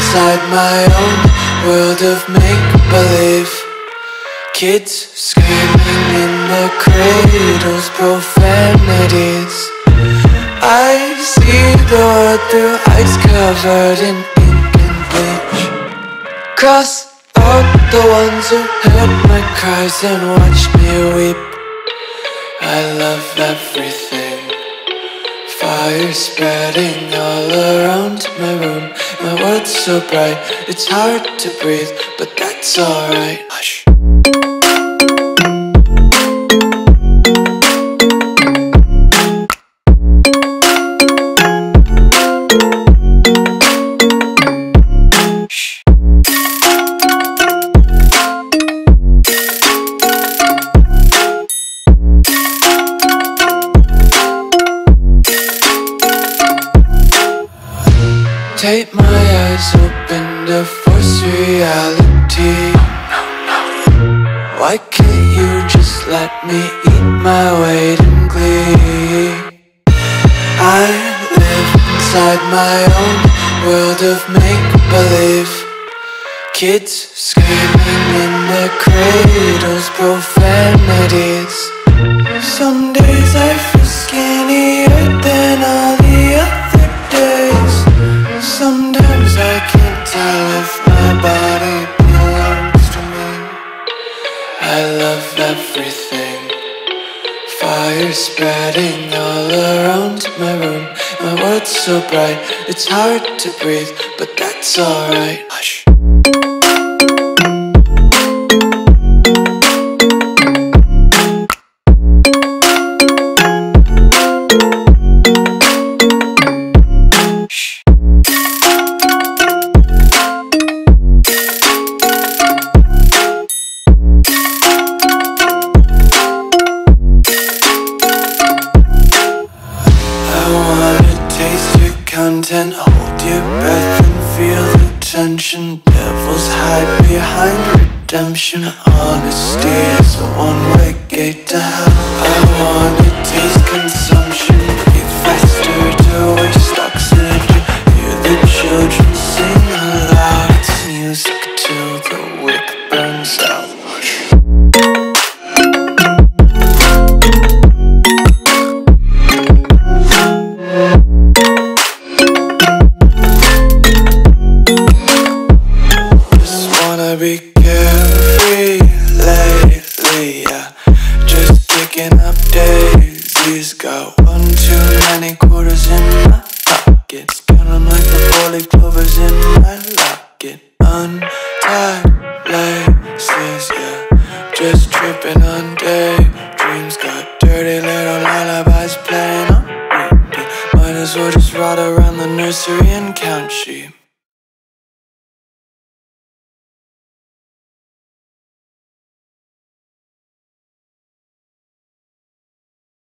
inside my own world of make-believe. Kids screaming in their cradles, profanities. I see the world through ice covered in ink and bleach. Cross out the ones who heard my cries and watched me weep. I love everything. Fire spreading all around my room. My world's so bright, it's hard to breathe, but that's alright. Hush. Tape my eyes open to force reality. Why can't you just let me eat my weight in glee? I live inside my own world of make-believe. Kids screaming in their cradles, profanities. Some days I feel skinnier than all the other days. Sometimes I can't tell if my body belongs to me. I love everything. Fire spreading all around my room. My world's so bright, it's hard to breathe, but that's alright. Hush. Content, hold your breath and feel the tension. Devils hide behind redemption. Honesty is a one-way gate to hell. I wanna taste consumption. Breathe faster to waste oxygen. Hear the children sing aloud. It's music till the wick burns out. Be carefree lately, yeah. Just picking up daisies. Got one too many quarters in my pockets. Count 'em like the 4-leaf clovers in my locket. Untied laces, yeah. Just tripping on daydreams. Got dirty little lullabies playing on repeat. Might as well just ride around the nursery and count sheep.